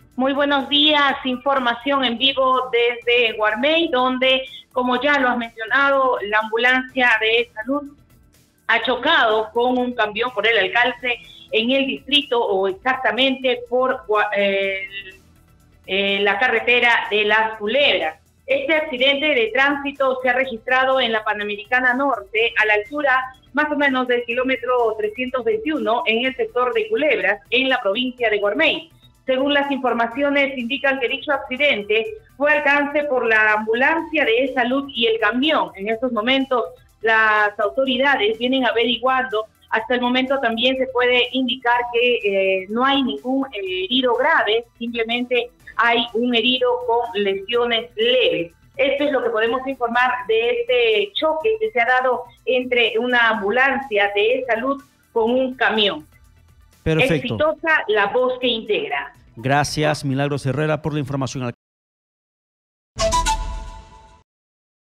Muy buenos días, información en vivo desde Guarmey, donde, como ya lo has mencionado, la ambulancia de salud ha chocado con un camión por el alcance en el distrito, o exactamente por la carretera de Las Culebras. Este accidente de tránsito se ha registrado en la Panamericana Norte, a la altura más o menos del kilómetro 321, en el sector de Culebras, en la provincia de Guarmey. Según las informaciones, indican que dicho accidente fue alcance por la ambulancia de salud y el camión. En estos momentos, las autoridades vienen averiguando. Hasta el momento también se puede indicar que no hay ningún herido grave, simplemente hay un herido con lesiones leves. Esto es lo que podemos informar de este choque que se ha dado entre una ambulancia de salud con un camión. Perfecto. Exitosa la voz que integra. Gracias, Milagros Herrera, por la información.